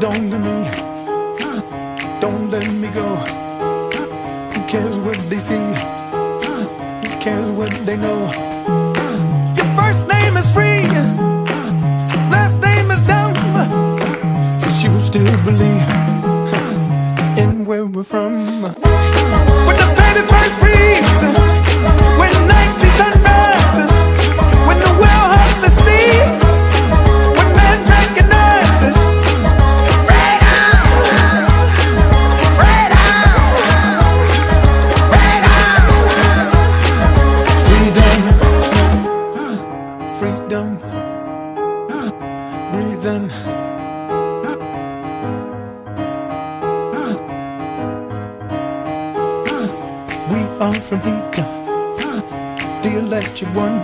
on to me. Don't let me go. Who cares what they see? Who cares what they know? Your first name is free, last name is dumb, but you still believe in where we're from. When the baby first breathes, when night sees sunrise, when the well hugs the sea, when man recognizes freedom, freedom, freedom, freedom, breathing. We are from heat, the electric one.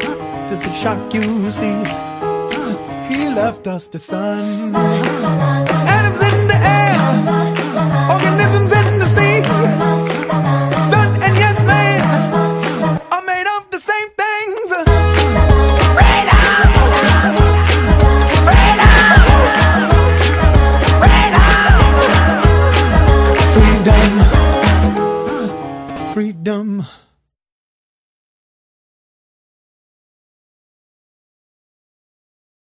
Just a shock you see. He left us the sun.